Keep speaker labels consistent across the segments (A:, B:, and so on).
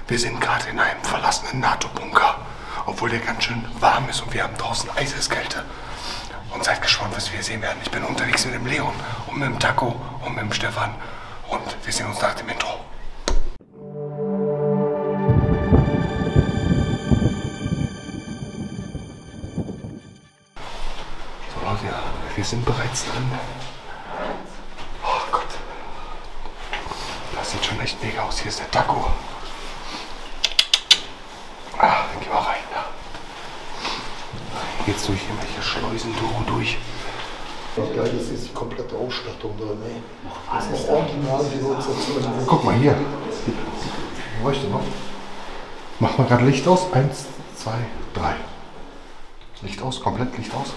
A: Wir sind gerade in einem verlassenen NATO-Bunker, obwohl der ganz schön warm ist und wir haben draußen Eiseskälte. Und seid gespannt, was wir sehen werden. Ich bin unterwegs mit dem Leon und mit dem Taco und mit dem Stefan und wir sehen uns nach dem Intro. So Leute, ja, wir sind bereits drin. Oh Gott. Das sieht schon echt mega aus. Hier ist der Taco. Dann gehen wir rein. Ja. Jetzt durch irgendwelche Schleusen durch.
B: Das Geile ist die komplette Ausstattung drin. Das ist original wie 1912.
A: Guck mal hier. Leuchte noch. Mach mal gerade Licht aus. 1, 2, 3. Licht aus, komplett Licht aus.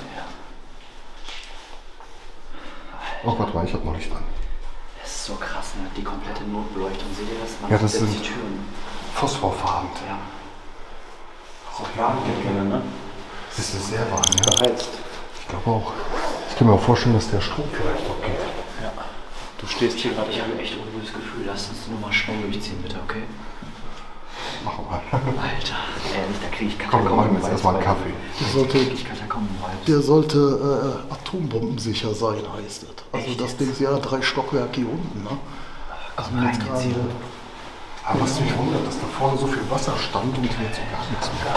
A: Oh, warte mal, ich hab noch Licht an.
C: Das ist so krass, ne? Die komplette Notbeleuchtung. Seht ihr das? Man
A: Ja, das
C: sieht
A: sind
C: die Türen.
A: Phosphorfarben.
C: Ja. Ist auch warm hier drinnen, ne?
A: Das ist sehr warm, ja.
C: Beheizt.
A: Ich glaube auch. Ich kann mir auch vorstellen, dass der Strom vielleicht noch geht.
C: Ja. Du stehst hier gerade. Ich habe echt ein ungutes Gefühl. Lass uns nur mal schnell durchziehen, bitte, okay?
A: Machen wir.
C: Alter, ehrlich, da kriege ich
A: Komm, wir machen
C: Katakomben.
A: jetzt erstmal einen Kaffee.
B: Der sollte atombombensicher sein, heißt es. Also das Ding ist ja 3 Stockwerke hier unten. Ne?
C: Also rein jetzt hier.
A: Aber was mich wundert, dass da vorne so viel Wasser stand und hier jetzt so gar nichts mehr.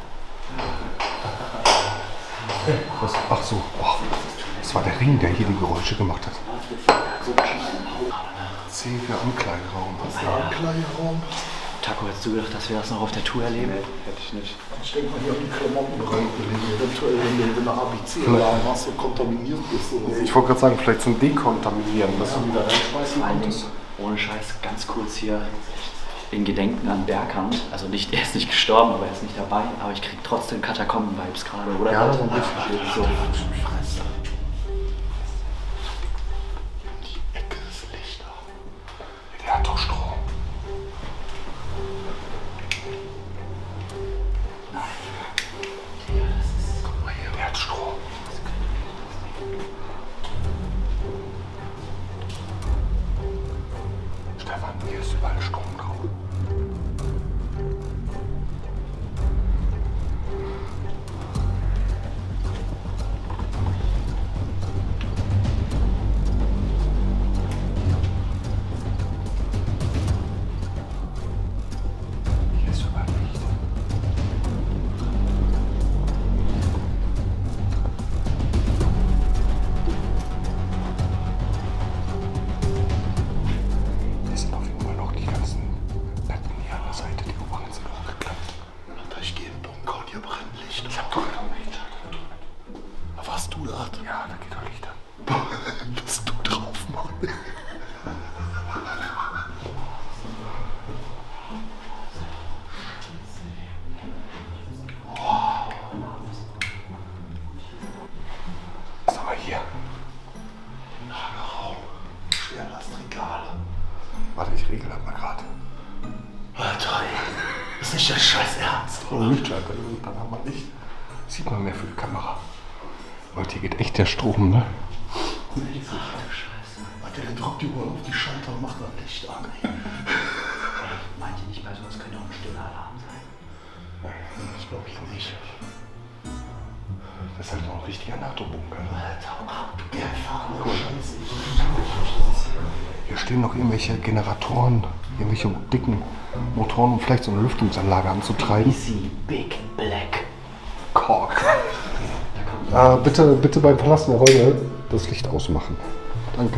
A: Was? Ach so, oh, das war der Ring, der hier die Geräusche gemacht hat. C für Ankleideraum.
B: Ankleideraum.
C: Taco, hättest du gedacht, dass wir das noch auf der Tour erleben?
D: Hätte ich nicht.
B: Ich denke mal, hier haben die Klamotten reingelegt. Eventuell, wenn du eine ABC-Alarm hast und kontaminiert bist. Oder so.
A: Ich wollte gerade sagen, vielleicht zum Dekontaminieren, dass du wieder reinschmeißen
C: Vor allen
A: konntest.
C: Dingen, ohne Scheiß, ganz kurz hier in Gedenken an Berghand. Also nicht, er ist nicht gestorben, aber er ist nicht dabei. Aber ich krieg trotzdem Katakomben-Vibes gerade, oder?
A: Ja,
C: Leute?
A: so ein bisschen.
C: So.
B: Die Ecke ist Lichter.
A: Der hat doch Strom. Guck mal hier, der hat Strom. Stefan, hier ist überall Strom drauf. Hier ist überall Licht. Hier sind auf jeden Fall noch die ganzen Betten hier an der Seite, die oberen sind hochgeklappt.
B: Alter, ich gehe im Bunker und hier brennt Licht.
A: Ich hab doch noch Licht.
B: Warst du da?
A: Ja, da geht doch Licht an.
B: Bist du drauf, Mann?
A: Was haben wir hier?
B: Lagerraum. Schwerlastregale.
A: Warte, ich regel das mal gerade.
B: Alter, ey. Ist nicht der Scheiß Ernst,
A: Oh, Lichtschalter, dann haben wir Licht. Sieht man mehr für die Kamera. Leute, hier geht echt der Strom, ne?
B: Alter, der drückt überall auf die Schalter und macht da Licht an, ey.
C: Meint ihr nicht, bei sowas könnte auch ein stiller Alarm sein?
B: Das glaube ich nicht.
A: Das ist halt noch ein richtiger NATO-Bunker. Ne?
B: Alter, der fahrende Scheiße.
A: Hier stehen noch irgendwelche Generatoren, irgendwelche dicken Motoren, um vielleicht so eine Lüftungsanlage anzutreiben.
C: Easy, Big Black.
A: Kork. Bitte beim Verlassen der Räume das Licht ausmachen. Danke.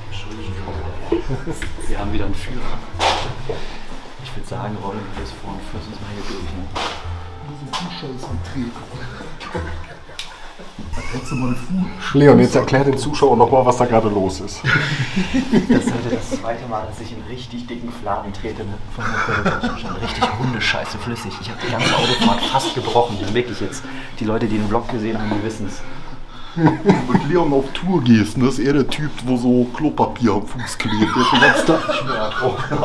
C: Wir haben wieder einen Führer. Ich würde sagen, Robin, du bist vorne, führst uns mal hier durch. Ne?
B: Scheiße, Trieb. Hättest du mal eine Fuß.
A: Leon, jetzt erklär den Zuschauern nochmal, was da gerade los ist.
C: Das ist heute das zweite Mal, dass ich in richtig dicken Fladen trete. Ne? Von der richtig Hundescheiße flüssig. Ich habe die ganze Autofahrt fast gebrochen. Wirklich jetzt. Die Leute, die den Vlog gesehen haben, die wissen es.
B: Mit Leon auf Tour gehst, ne, ist er der Typ, wo so Klopapier am Fuß klebt. Der ist den ganzen Tag schwört.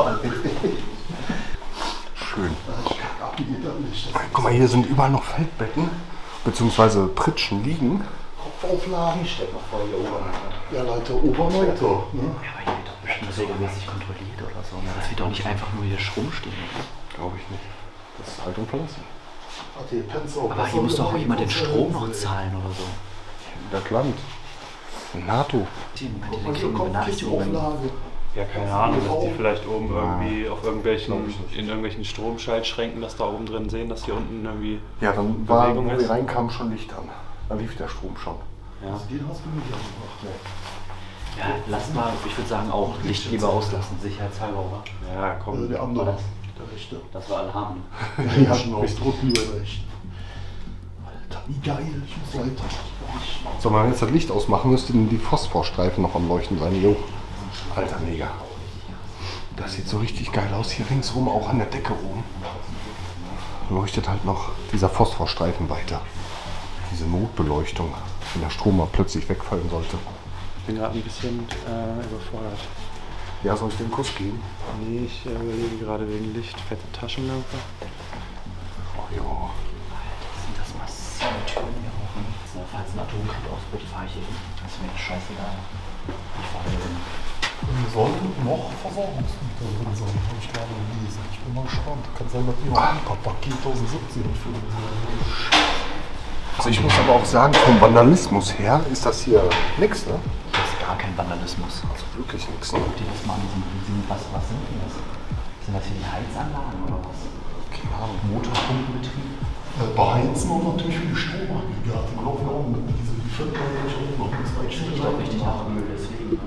A: Schön. Guck mal, hier sind überall noch Feldbetten, beziehungsweise Pritschen liegen.
B: Kopfauflagen.
C: Stell mal vor, hier oben.
B: Ja, Leute, Oberleiter. Ne?
C: Ja, aber hier wird doch bestimmt regelmäßig kontrolliert oder so. Ne? Das wird doch nicht einfach nur hier rumstehen.
A: Glaube ich nicht. Das ist halt verlassen.
C: Aber hier muss doch auch jemand den Strom noch zahlen oder so.
A: Das Land. NATO.
C: Die kriegen Benachrichtigungen.
D: Ja, keine Ahnung, dass die vielleicht oben irgendwie auf irgendwelchen Stromschaltschränken das da oben drin sehen, dass hier unten irgendwie
A: Ja, dann war, wo wir reinkamen, schon Licht an. Da lief der Strom schon.
D: Ja.
B: Den hast du nicht angebracht, ne?
C: Ja, lass mal, ich würde sagen auch Licht lieber auslassen, sicherheitshalber, oder?
D: Ja, komm.
B: Der andere,
C: das?
B: der rechte.
C: Das war Alarm.
B: Ja, genau. Ich drück lieber recht. Alter, wie geil, ich muss weiter.
A: So, wenn wir jetzt das Licht ausmachen, müssten die Phosphorstreifen noch am Leuchten sein. Jo. Alter, mega. Das sieht so richtig geil aus. Hier ringsrum, auch an der Decke oben, leuchtet halt noch dieser Phosphorstreifen weiter. Diese Notbeleuchtung, wenn der Strom mal plötzlich wegfallen sollte.
D: Ich bin gerade ein bisschen überfordert.
A: Ja, soll ich dir einen Kuss geben?
D: Nee, ich überlege gerade wegen Licht. Fette Taschenlampe.
A: Oh, jo.
C: Sind das massive Türen hier auch, ne? Falls ein Atomkrieg ausbricht, fahre ich hier hin. Das ist mir scheißegal. Ich fahre hier hin.
B: Sollten noch Versorgungsgüter drin sein, habe ich gerade gelesen. Ich bin mal gespannt. Kann sein, dass die noch ein paar Paket 1070 füllen.
A: Also ich muss aber auch sagen, vom Vandalismus her ist das hier nix, ne?
C: Das ist gar kein Vandalismus.
A: Also wirklich nix, ne?
C: Guck dir das mal an diesen was sind denn das? Sind das hier die Heizanlagen oder was?
A: Keine Ahnung.
C: Motorpumpenbetrieb?
B: Beheizen und natürlich für die Stromaggregate. Die laufen auch mit diese Viertel noch mit zwei
C: Das riecht doch richtig nach Öl, deswegen.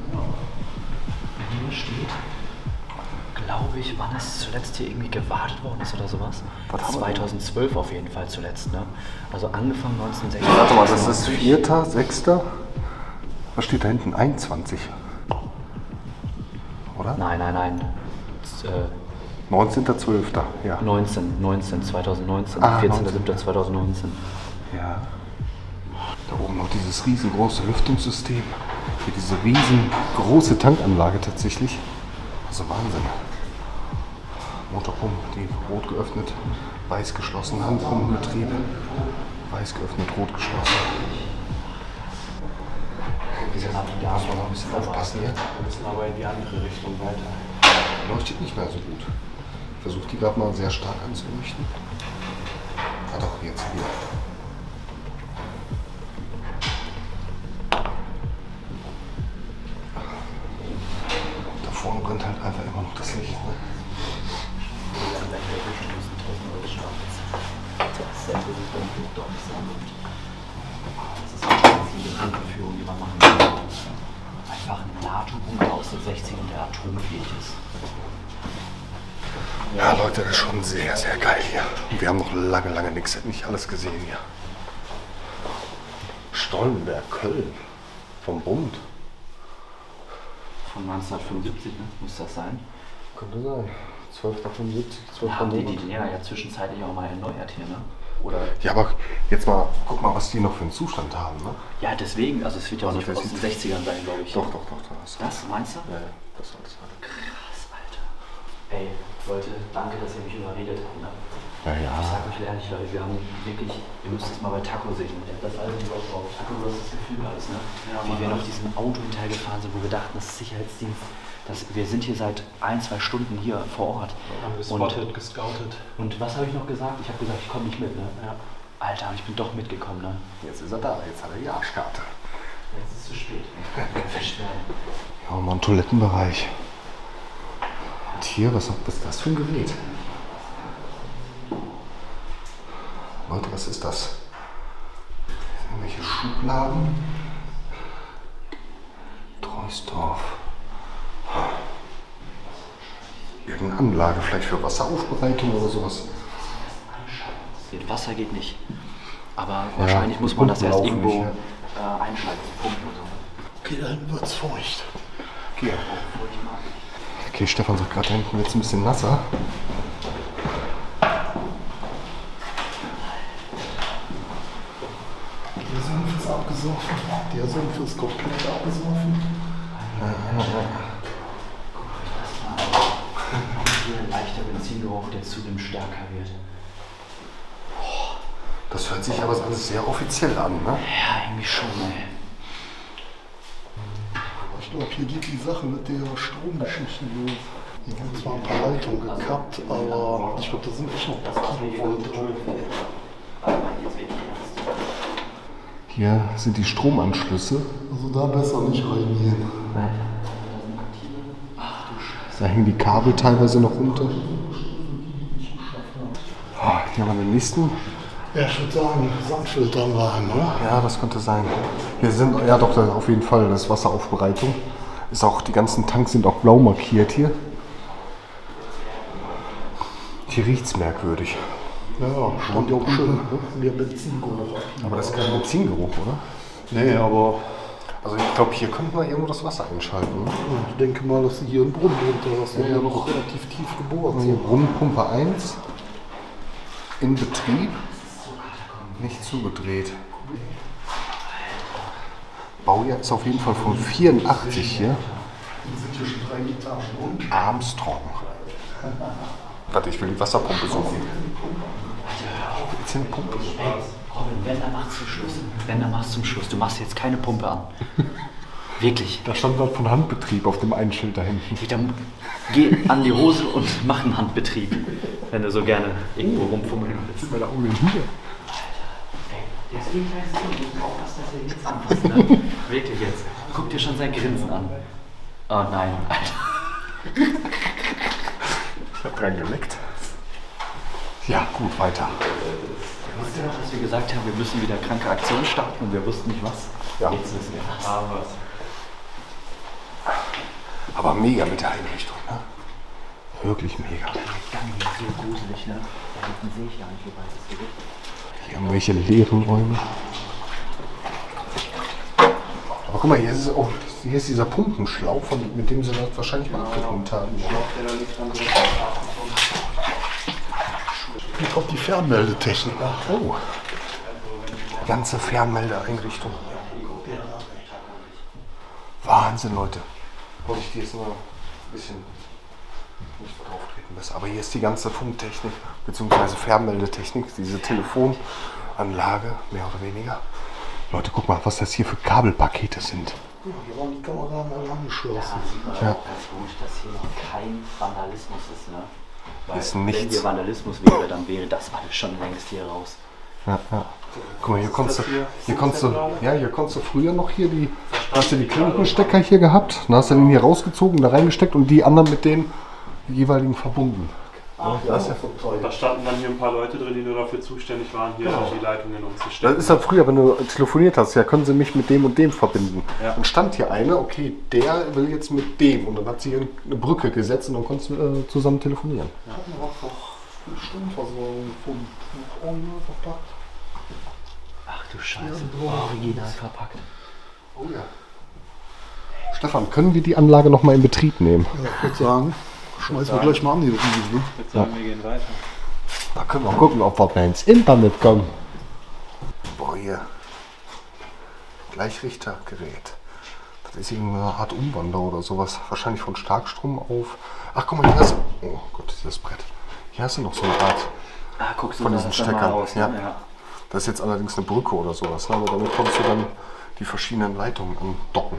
C: Hier steht, glaube ich, wann es zuletzt hier irgendwie gewartet worden ist oder sowas. 2012 auf jeden Fall zuletzt, ne? Also angefangen 1960.
A: Warte mal, das ist 4., 6. Was steht da hinten? 21. Oder?
C: Nein.
A: 19.12. Ja.
C: 2019.
A: Ah,
C: 14.07.2019.
A: Ja. Da oben noch dieses riesengroße Lüftungssystem. Hier diese riesengroße Tankanlage tatsächlich. Also Wahnsinn. Motorpumpe, die rot geöffnet, weiß geschlossen, Handpumpenbetrieb. Weiß geöffnet, rot geschlossen. Da muss man noch ein bisschen aufpassen hier.
D: Wir müssen aber in die andere Richtung weiter.
A: Leuchtet nicht mehr so gut. Ich versuche die gerade mal sehr stark anzuleuchten. Ah doch, jetzt hier. Da vorne brennt halt einfach immer noch das Licht. Ne?
C: Das ist eine viele Bunkerführung, die man machen kann. Einfach ein NATO-Bunker aus den 60ern, der atomfähig ist.
A: Ja, Leute, das ist schon sehr, sehr geil hier. Wir haben noch lange nicht alles gesehen hier. Stollenberg, Köln. Vom Bund.
C: Von 1975, ne? Muss das sein?
A: Könnte sein. 1275, 12.
C: Haben die Dinger ja zwischenzeitlich auch mal erneuert hier, ne? Oder?
A: Ja, aber jetzt mal, guck mal, was die noch für einen Zustand haben, ne?
C: Ja, deswegen, also es wird ja auch
A: Also
C: nicht aus den 60ern sein, glaube ich.
A: Doch.
C: Das meinst du?
A: Ja, das soll es sein.
C: Krass, Alter. Ey, Leute, danke, dass ihr mich überredet habt, ne?
A: Ja, ja.
C: Ich sag euch ehrlich, Leute, wir haben wirklich, ihr müsst das mal bei Taco sehen. Der hat das alles drauf drauf. Taco, du hast das Gefühl alles, ne? Ja, wie wir noch diesen Auto hinterhergefahren sind, wo wir dachten, das ist Sicherheitsdienst. Wir sind hier seit 1-2 Stunden hier vor Ort.
D: Haben gespottet, gescoutet.
C: Und was habe ich noch gesagt? Ich habe gesagt, ich komme nicht mit, ne?
D: Ja.
C: Alter, ich bin doch mitgekommen, ne?
A: Jetzt ist er da, jetzt hat er die Arschkarte.
C: Jetzt ist es zu spät. Gefischt werden.
A: Ja, mal ein Toilettenbereich. Und hier, was ist das für ein Gerät? Leute, was ist das? Irgendwelche Schubladen? Treusdorf. Irgendeine Anlage, vielleicht für Wasseraufbereitung oder sowas.
C: Wasser geht nicht. Aber wahrscheinlich muss man das erst irgendwo einschalten. Pumpen oder so.
B: Okay, dann wird's feucht.
A: Okay, Stefan sagt gerade, da hinten wird es ein bisschen nasser.
B: Der Sumpf ist abgesoffen. Der Sumpf ist komplett abgesoffen.
C: Hier ein leichter Benzingeruch, der zudem stärker wird.
A: Das hört sich aber alles sehr offiziell an, ne?
C: Ja, irgendwie schon, ey.
B: Ich glaube, hier geht die Sache mit der Stromgeschichte los. Hier wurden zwar ein paar Leitungen gekappt, aber ich glaube, da sind echt noch ein paar Kilovolt drin.
A: Hier sind die Stromanschlüsse.
B: Also da besser nicht reingehen.
A: Da hängen die Kabel teilweise noch runter. Hier haben wir den nächsten.
B: Ja, ich würde sagen, Sandfilteranlagen, oder?
A: Ja, das könnte sein. Hier sind, ja doch, auf jeden Fall, das ist Wasseraufbereitung. Ist auch, die ganzen Tanks sind auch blau markiert hier. Hier riecht es merkwürdig.
B: Ja, stand ja auch schön. Mehr Benzingeruch.
A: Aber das ist kein Benzingeruch, oder?
B: Nee, aber
A: Also ich glaube, hier könnten wir irgendwo das Wasser einschalten. Ne?
B: ich denke mal, dass sie hier einen Brunnen drunter hast, der ja noch relativ tief gebohrt
A: Hier
B: sind.
A: Brunnenpumpe 1 in Betrieb, nicht zugedreht. Baujahr ist auf jeden Fall von 84 hier.
B: Zwischen 3 Etagen und
A: Armstrong. Warte, ich will die Wasserpumpe suchen. Jetzt hier eine Pumpe.
C: Robin, wenn, dann machst du Schluss. Wenn, dann machst du zum Schluss. Du machst jetzt keine Pumpe an. Wirklich.
A: Da stand gerade von Handbetrieb auf dem einen Schild da hinten.
C: Dann geh an die Hose und mach einen Handbetrieb, wenn du so gerne irgendwo rumfummeln willst.
A: Bei der Augen hier.
C: Der ist ein kleines Kind, du musst aufpassen, dass er jetzt anfasst, ne? Wirklich jetzt. Guck dir schon sein Grinsen an. Oh nein, Alter.
A: Ich hab dran geleckt. Ja, gut, weiter.
C: Weißt du noch, dass wir gesagt haben, wir müssen wieder kranke Aktionen starten und wir wussten nicht was?
A: Ja.
C: Jetzt wissen wir was.
A: Aber mega mit der Einrichtung, ne? Wirklich mega.
C: Der Gang hier ist so gruselig, ne? Da hinten sehe ich ja nicht, wie weit es hier geht.
A: Hier haben welche leeren Räume. Aber guck mal, hier ist dieser Pumpenschlauch, mit dem sie das wahrscheinlich mal abgepumpt haben.
B: hier kommt die Fernmeldetechnik.
A: Oh. Ganze Fernmeldeeinrichtung. Wahnsinn, Leute. Wollte ich dir jetzt nur ein bisschen nicht drauf treten besser. Aber hier ist die ganze Funktechnik bzw. Fernmeldetechnik, diese Telefonanlage, mehr oder weniger. Leute, guck mal, was das hier für Kabelpakete sind.
B: Hier waren die Kameraden alle angeschlossen.
C: Ja, ganz gut, dass hier noch kein Vandalismus ist, ne? Weil
A: Ist
C: wenn
A: nichts.
C: hier Vandalismus wäre, dann wäre das alles schon längst hier raus.
A: Ja, ja. Guck mal, hier konntest du früher noch hier hast du die Klinkenstecker hier gehabt, dann hast du den hier rausgezogen, da reingesteckt und die anderen mit den jeweiligen verbunden.
D: Da standen dann hier ein paar Leute drin, die nur dafür zuständig waren, hier die Leitungen umzustecken.
A: Das ist ja früher, wenn du telefoniert hast, ja, können sie mich mit dem und dem verbinden. Ja. Dann stand hier einer, okay, der will jetzt mit dem und dann hat sie hier eine Brücke gesetzt und dann konntest du zusammen telefonieren.
B: Wir hatten auch noch eine Stromversorgung vom Original verpackt.
C: Ach du Scheiße, original verpackt.
A: Oh ja. Stefan, können wir die Anlage noch mal in Betrieb nehmen?
B: Ja, ich würde sagen, schmeißen wir gleich mal an die Riese.
D: Ich würde sagen, wir gehen weiter.
A: Da können wir gucken, ob wir ins Internet kommen. Boah, hier. Gleichrichtergerät. Das ist irgendeine Art Umwandler oder sowas. Wahrscheinlich von Starkstrom auf. Ach, guck mal, hier hast du. Oh Gott, dieses Brett. Hier hast du noch so eine Art
C: Guckst du
A: von
C: da
A: diesen
C: schon mal
A: Steckern.
C: raus, ne?
A: Ja. Das ist jetzt allerdings eine Brücke oder sowas. Ne? Aber damit kommst du dann die verschiedenen Leitungen andocken.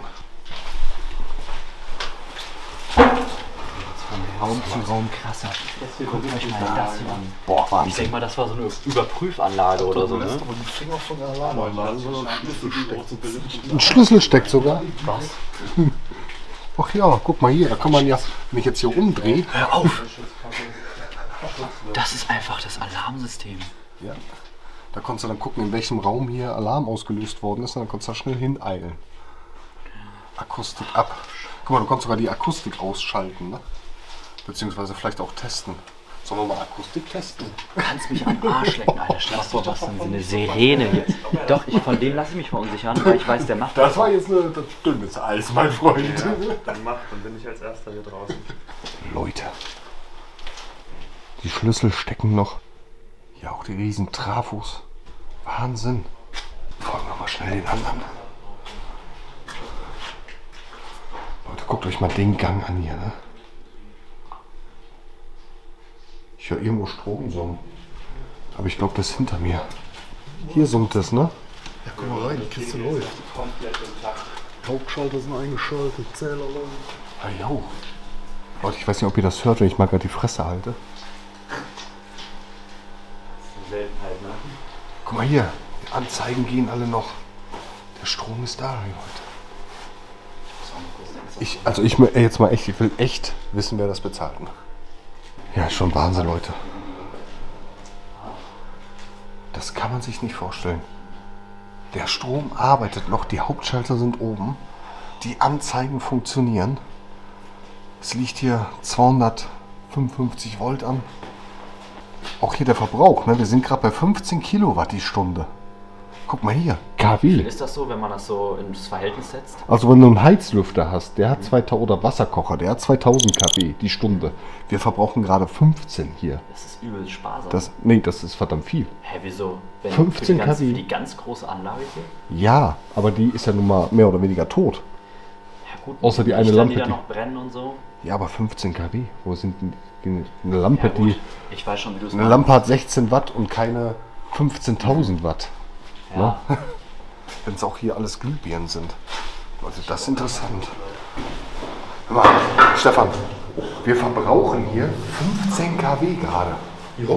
C: Von Raum zu Raum krasser. Guckt euch mal das hier an.
A: Boah,
C: Ich
A: Wahnsinn.
C: denke mal, das war so eine Überprüfanlage oder so, ne?
B: Aber die Finger von der Alarmanlage, sondern Schlüssel steckt.
A: Ein Schlüssel steckt sogar.
C: Was?
A: Ach ja, guck mal hier. Da kann man ja, wenn ich jetzt hier umdrehe.
C: Hör auf! Das ist einfach das Alarmsystem.
A: Ja. Da konntest du dann gucken, in welchem Raum hier Alarm ausgelöst worden ist. Und dann konntest du da schnell hineilen. Akustik ab. Guck mal, du konntest sogar die Akustik ausschalten, ne? Beziehungsweise vielleicht auch testen. Sollen wir mal Akustik testen?
C: Du kannst mich am Arsch lecken, Alter. Lass doch was denn so eine Sirene hier. Doch, von dem lasse ich mich verunsichern, weil ich weiß, der macht
A: Das war jetzt das dünnes Eis, mein Freund.
D: Ja, dann bin ich als erster hier draußen.
A: Leute. Die Schlüssel stecken noch. Ja, auch die riesen Trafos. Wahnsinn. Folgen wir mal schnell den anderen. Leute, guckt euch mal den Gang an hier, ne? Ich höre irgendwo Strom summen. Aber ich glaube, das ist hinter mir. Hier summt es, ne?
B: Ja, guck mal rein, die Kiste läuft. Hauptschalter sind eingeschaltet, Zähler läuft.
A: Ah, jo. Leute, ich weiß nicht, ob ihr das hört, wenn ich mal gerade die Fresse halte.
C: Das ist eine Seltenheit, ne?
A: Guck mal hier, die Anzeigen gehen alle noch. Der Strom ist da, Leute. Ich will echt wissen, wer das bezahlt. Ja, schon Wahnsinn, Leute. Das kann man sich nicht vorstellen. Der Strom arbeitet noch, die Hauptschalter sind oben, die Anzeigen funktionieren. Es liegt hier 255 Volt an. Auch hier der Verbrauch, ne? Wir sind gerade bei 15 Kilowatt die Stunde. Guck mal hier, KW.
C: Ist das so, wenn man das so ins Verhältnis setzt?
A: Also wenn du einen Heizlüfter hast, der hat 2000, oder Wasserkocher, der hat 2000 kW die Stunde. Wir verbrauchen gerade 15 hier.
C: Das ist übel sparsam.
A: Das ist verdammt viel.
C: Hä, wieso?
A: 15
C: für
A: kW?
C: die ganz große Anlage hier?
A: Ja, aber die ist ja nun mal mehr oder weniger tot.
C: Ja gut,
A: Außer die eine
C: Lichter,
A: Lampe,
C: die da
A: die-
C: noch brennen und so.
A: Ja, aber 15 kW. Wo sind denn eine Lampe,
C: Ja, gut.
A: die...
C: Ich weiß schon, wie du es
A: Eine Lampe hat 16 Watt und keine 15.000 Watt.
C: Ja.
A: Wenn es auch hier alles Glühbirnen sind. Also das ist interessant. Hör mal, Stefan, wir verbrauchen hier 15 kW gerade.
B: Ja.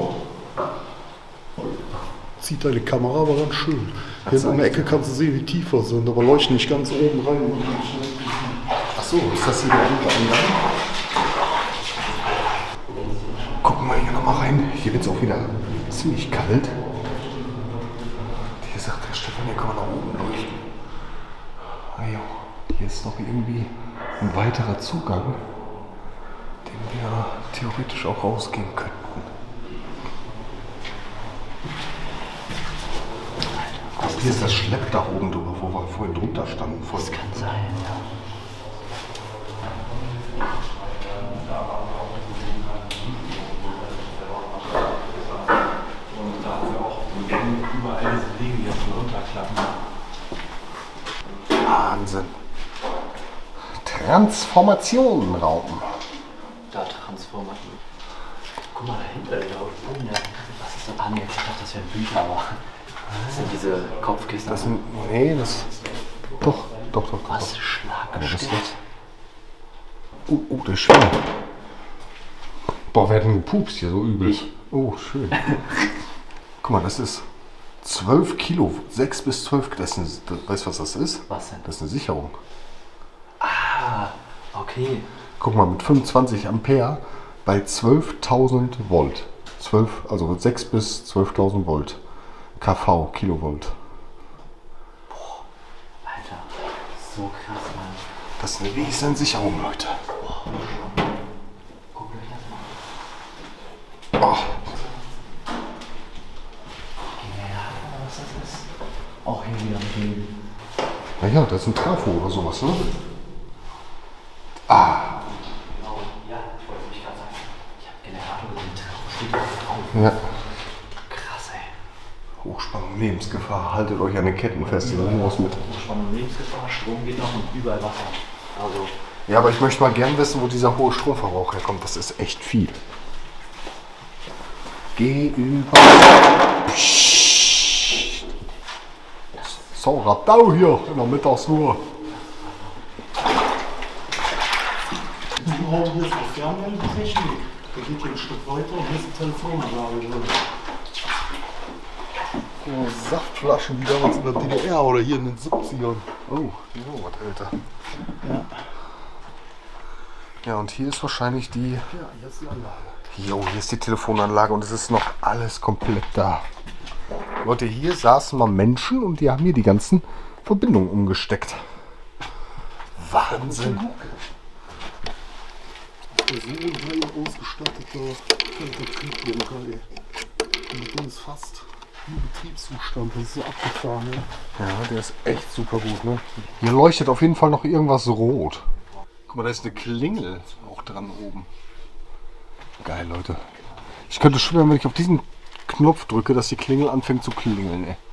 B: Zieht deine Kamera aber ganz schön. Hier in der Ecke kannst du sehen, wie tief wir sind, aber leuchten nicht ganz oben rein.
A: Achso, ist das hier der andere Eingang? Gucken wir hier nochmal rein. Hier wird es auch wieder ziemlich kalt. Hier sagt der Stefan, hier kann man nach oben leuchten. Ah ja, hier ist noch irgendwie ein weiterer Zugang, den wir theoretisch auch rausgehen könnten. Also hier ist das Schleppdach oben drüber, wo wir vorhin drunter standen.
C: Das kann sein, ja.
D: Und dafür auch im Gang überall diese Liegen jetzt runterklappen.
A: Wahnsinn. Transformationenraum.
C: Da Transformation. Guck mal dahinter, da oben, was ist das? Ah, nee, ich dachte, das wären Bücher, aber das sind diese Kopfkissen.
A: Das sind. Nee, das. Doch.
C: Was?
A: Aber
C: Schlagstück?
A: das ist. Oh, der ist schwer. Boah, wer hat denn gepupst hier so übel?
C: Ich.
A: Oh, schön. Guck mal, das ist 12 Kilo. 6 bis 12. Weißt du, was das ist?
C: Was denn?
A: Das ist eine Sicherung.
C: Ah, okay.
A: Guck mal, mit 25 Ampere bei 12.000 Volt. 12, also 6 bis 12.000 Volt. kV, Kilovolt.
C: Alter, so krass, Mann.
A: Das ist eine riesen Sicherung, Leute.
C: Guckt euch das mal an.
A: Oh,
C: Was das ist? Auch hier wieder mit dem.
A: naja, das ist ein Trafo oder sowas, ne?
C: Genau, ja, ich wollte mich gerade sagen. Ich habe Generator gesehen, steht da drauf.
A: Ja.
C: Krass, ey.
A: Hochspannung, Lebensgefahr. Haltet euch an den Ketten fest, die nehmen was mit.
C: Spannung, Lebensgefahr, Strom geht noch und überall Wasser. Also,
A: Ja, aber ich möchte mal gern wissen, wo dieser hohe Stromverbrauch herkommt. Das ist echt viel. Geh über. Psst. So, Radau hier in der Mittagsruhe.
B: Hier ist eine Fernwärmetechnik. Da geht hier ein Stück weiter und hier ist eine Telefonanlage drin. Ja, Saftflaschen wie damals in der DDR oder hier in den 70ern.
A: Oh, jo, was älter. Ja, und hier ist wahrscheinlich die.
B: Ja, hier ist die Anlage.
A: Jo, hier ist die Telefonanlage und es ist noch alles komplett da. Leute, hier saßen mal Menschen und die haben hier die ganzen Verbindungen umgesteckt. Wahnsinn.
B: So ein heil ausgestatteter Betriebsbunker, ey. Und das Ding ist fast im Betriebszustand. Das ist so abgefahren, ja.
A: Ja, der ist echt super gut, ne? Hier leuchtet auf jeden Fall noch irgendwas rot. Guck mal, da ist eine Klingel auch dran oben. Geil, Leute. Ich könnte schwören, wenn ich auf diesen Knopf drücke, dass die Klingel anfängt zu klingeln, ey.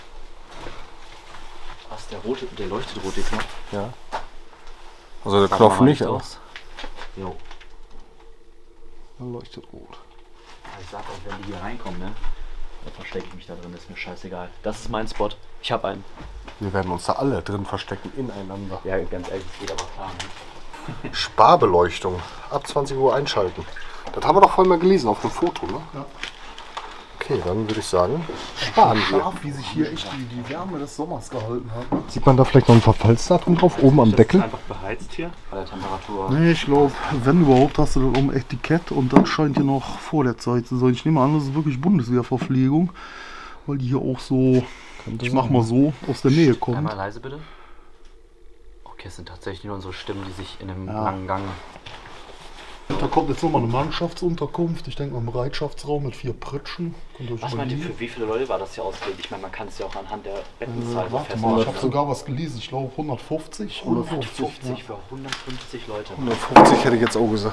C: was, der leuchtet rot, der Knopf?
A: Ja. Also der Knopf nicht, aber
C: aus. Jo.
A: der leuchtet rot.
C: Ich sag euch, wenn die hier reinkommen, ne? Da verstecke ich mich da drin, ist mir scheißegal. Das ist mein Spot. Ich habe einen.
B: Wir werden uns da alle drin verstecken, ineinander.
C: Ja, ganz ehrlich, das geht aber klar. Ne?
B: Sparbeleuchtung. Ab 20 Uhr einschalten. Das haben wir doch vorhin mal gelesen auf dem Foto, ne? Ja. Okay, dann würde ich sagen, sparen wir.
E: Scharf, wie sich hier echt die Wärme des Sommers gehalten hat. Ne?
B: Sieht man da vielleicht noch ein Verfallsdatum drauf, oben am Deckel?
D: Ist einfach beheizt hier?
C: Bei der Temperatur.
E: Nee, ich glaube, wenn überhaupt, hast du das um Etikett und das scheint hier noch vor der Zeit zu sein. Ich nehme an, das ist wirklich Bundeswehrverpflegung, weil die hier auch so, ich mach mal so, aus der Nähe kommt.
C: Einmal leise bitte. Okay, es sind tatsächlich nur unsere Stimmen, die sich in einem langen Gang...
E: Da kommt jetzt nochmal eine Mannschaftsunterkunft. Ich denke mal einen Bereitschaftsraum mit 4 Pritschen.
C: Was meint ihr, für wie viele Leute war das hier ausgelegt? Ich meine, man kann es ja auch anhand der Bettenzahl
E: Warte mal, ich habe sogar was gelesen. Ich glaube 150.
C: 150 für 150 Leute.
B: 150 hätte ich jetzt auch gesagt.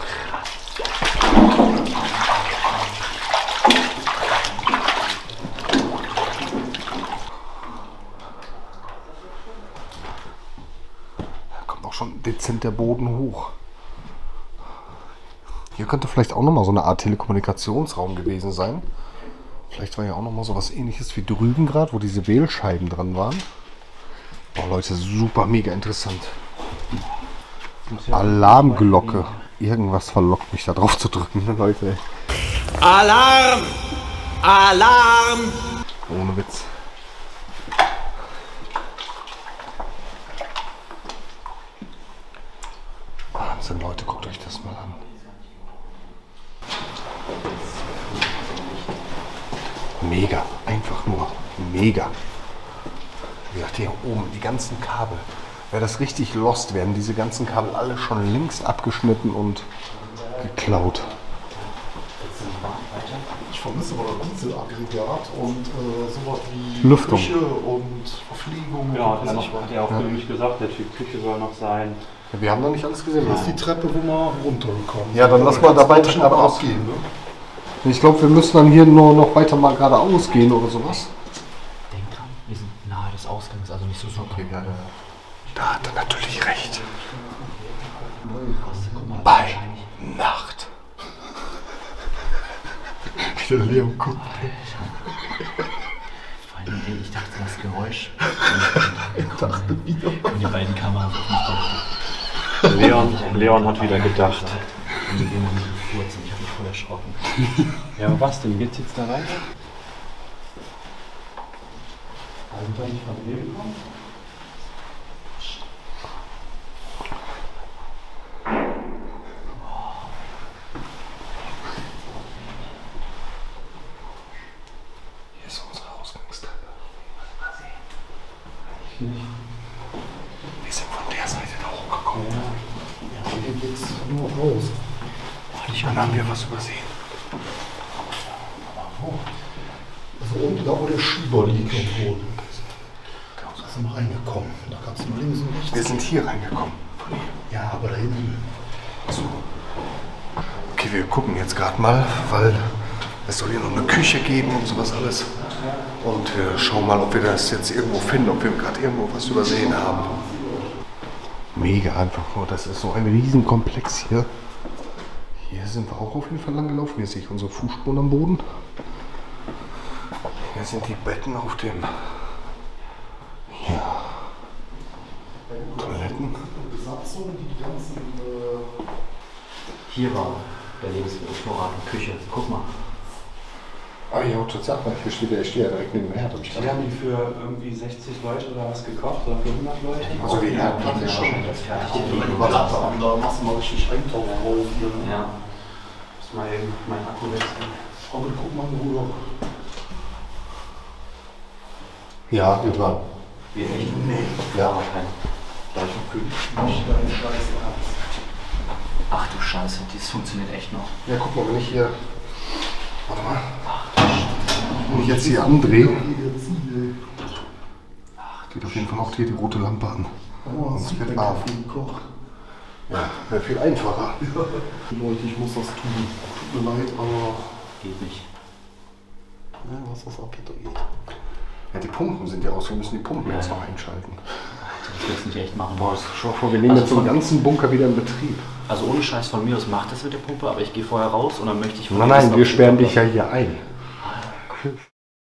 B: Da kommt auch schon dezent der Boden hoch. Hier könnte vielleicht auch nochmal so eine Art Telekommunikationsraum gewesen sein. Vielleicht war ja auch nochmal so was Ähnliches wie drüben gerade, wo diese Wählscheiben dran waren. Oh Leute, super mega interessant. Alarmglocke. Irgendwas verlockt mich da drauf zu drücken, ne, Leute.
F: Alarm! Alarm!
B: Ohne Witz. Wahnsinn, Leute, guckt euch das mal an. Mega, einfach nur mega. Wie gesagt, hier oben, die ganzen Kabel. Wäre das richtig lost, werden diese ganzen Kabel alle schon längst abgeschnitten und geklaut.
E: Ich vermisse aber das Dieselaggregat und sowas wie
B: Lüftung.
E: Küche und Verpflegung.
D: Ja, hat er auch nämlich gesagt, der Typ Küche soll noch sein.
B: Ja, wir haben noch nicht alles gesehen.
E: Das ist die Treppe, wo wir runtergekommen sind.
B: Ja, dann lass mal dabei geradeaus
E: gehen. Ne?
B: Ich glaube, wir müssen dann hier nur noch weiter mal geradeaus gehen oder sowas.
C: Denk dran, wir sind nahe des Ausgangs, also nicht so super.
B: Okay, ja. Da hat er natürlich recht.
C: Guck mal,
B: Bei Nacht.
E: Wie der Leon guckt.
C: Vor allem, ey, ich dachte, das Geräusch. Ich dachte wieder. Und die beiden Kameras auf mich denken.
D: Leon hat wieder gedacht.
C: Und wir gehen dann so kurz und ich habe mich voll erschrocken.
D: Ja, was denn? Geht's jetzt da rein?
B: Hier ist unsere Ausgangstreppe. Wir sind von der Seite da hochgekommen.
E: Hier geht's nur raus.
B: Dann haben wir was übersehen.
E: Also unten da, wo der Schieber liegt am Boden. Da sind wir reingekommen. Da kannst du links und rechts.
B: Wir sind hier reingekommen.
E: Ja, aber da hinten.
B: So. Okay, wir gucken jetzt gerade mal, weil es soll hier noch eine Küche geben und sowas alles. Und wir schauen mal, ob wir das jetzt irgendwo finden, ob wir gerade irgendwo was übersehen haben. Mega einfach nur. Das ist so ein Riesenkomplex hier. Hier sind wir auch auf jeden Fall lang gelaufen. Hier sehe ich unsere Fußspuren am Boden. Hier sind die Betten auf dem... Ja. Toiletten.
E: Besatzung, die ganzen.
C: Hier war der Lebensmittelvorrat und Küche. Guck mal.
B: Ah ja, tatsächlich. Hier steht der direkt neben dem Herd.
D: Die haben die für irgendwie 60 Leute oder was gekocht oder für 100 Leute?
B: Also die Herdplatte
C: Ja,
B: schon.
C: das fertig.
E: Da machst du mal richtig Eintauchen drauf. Hier.
C: Ja. Muss mal eben meinen Akku wechseln.
E: Aber guck mal, Bruder.
B: Ja, wir waren.
C: Wie echt?
B: Nee.
C: Ja, aber kein. Gleich und kühl. Ach du Scheiße, das funktioniert echt noch.
B: Ja, guck mal, wenn ich hier. Warte mal. Wenn ich jetzt hier andrehe, geht auf jeden Fall auch hier die rote Lampe an.
E: Oh,
B: es wird warm. Ja, wäre viel einfacher.
E: Leute, ich muss das tun. Tut mir leid, aber.
C: Geht nicht.
E: Ja, was das abgeht, geht.
B: Ja, die Pumpen sind ja aus. Wir müssen die Pumpen jetzt noch einschalten.
C: Das willst du nicht echt machen.
B: Boah, schau vor, wir nehmen
C: Also
B: jetzt so einen ganzen Bunker wieder in Betrieb.
C: Also ohne Scheiß von mir aus macht das mit der Pumpe, aber ich gehe vorher raus und dann möchte ich von
B: Nein,
C: dir
B: nein,
C: wissen,
B: wir
C: ob
B: sperren
C: die
B: dich ja hier ein.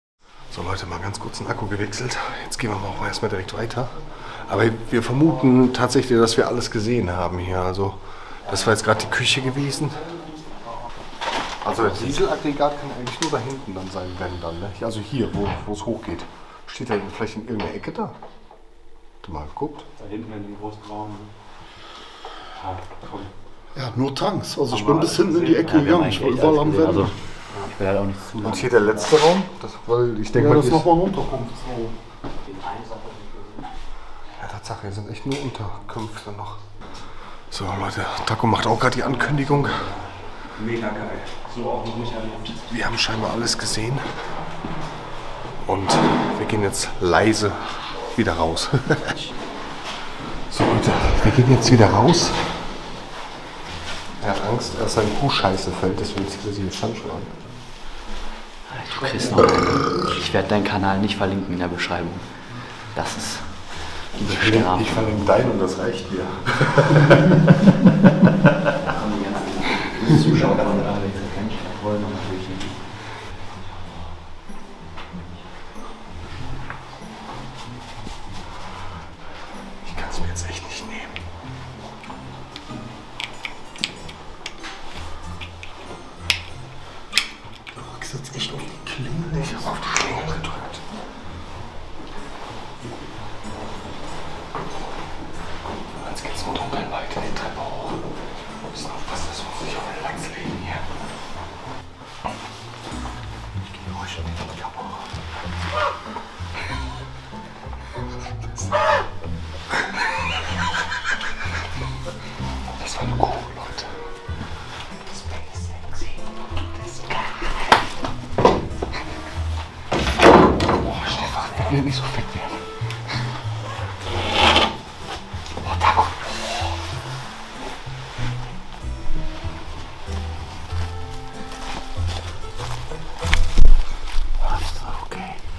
B: So Leute, mal ganz kurz den Akku gewechselt. Jetzt gehen wir mal auch erstmal direkt weiter. Aber wir vermuten tatsächlich, dass wir alles gesehen haben hier. Also das war jetzt gerade die Küche gewesen. Also das Dieselaggregat kann eigentlich nur da hinten dann sein, wenn dann. Ne? Also hier, wo es hochgeht. Steht er vielleicht in irgendeiner Ecke da? Habt ihr mal geguckt?
D: Da hinten in dem großen Raum. Ja, komm.
E: Ja, nur Tanks. Also ich bin bis hinten in die Ecke gegangen. Ich war überall am Wenden.
C: Also, ich will halt auch nichts zu.
B: Und hier der letzte Raum? Weil ich denke
E: Ja,
B: mal,
E: das ist
B: hier
E: nochmal ein Unterkunftsraum.
B: ja, Tatsache, hier sind echt nur Unterkünfte noch. So Leute, Taco macht auch gerade die Ankündigung.
D: Mega geil. So auch noch nicht erlebt.
B: Wir haben scheinbar alles gesehen. Und wir gehen jetzt leise wieder raus. So Leute, wir gehen jetzt wieder raus. Er hat Angst, dass sein Kuhscheiße fällt, deswegen zieht er sich jetzt Handschuhe an.
C: Du kriegst noch einen. Ich werde deinen Kanal nicht verlinken in der Beschreibung. Das ist die Bestrafung.
B: Ich verlinke deinen und das reicht mir.
C: Die Zuschauer von der Alex erkennen, wollen wir natürlich nicht.
B: Ich kann es mir jetzt echt nicht nehmen. Du drückst jetzt echt auf die Klingel. Ich habe auf die Klingel gedrückt. Jetzt geht's im Dunkeln weiter die Treppe hoch. Wir müssen aufpassen, dass wir uns nicht auf den Lachs legen hier. Ich gehe ruhig in die Kamera. Das war eine Kuh, Leute. Das ist mega sexy. Das ist geil. Oh, Stefan, ich will nicht so fett werden. Oh, Taco. Das ist okay.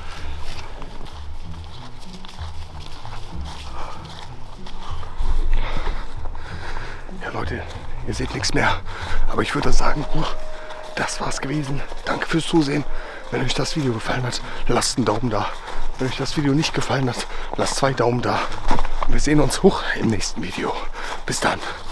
B: Ja Leute, ihr seht nichts mehr. Aber ich würde sagen, das war's gewesen. Danke fürs Zusehen. Wenn euch das Video gefallen hat, lasst einen Daumen da. Wenn euch das Video nicht gefallen hat, lasst 2 Daumen da. Und wir sehen uns im nächsten Video. Bis dann.